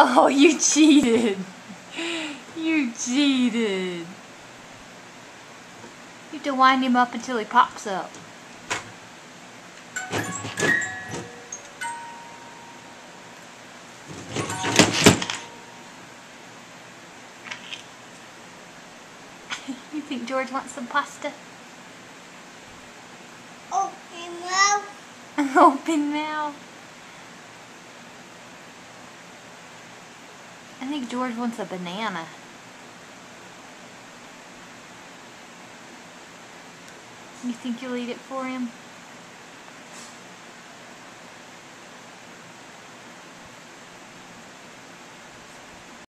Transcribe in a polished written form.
Oh, you cheated. You cheated. You have to wind him up until he pops up. You think George wants some pasta? Open mouth. Open mouth. I think George wants a banana. You think you'll eat it for him?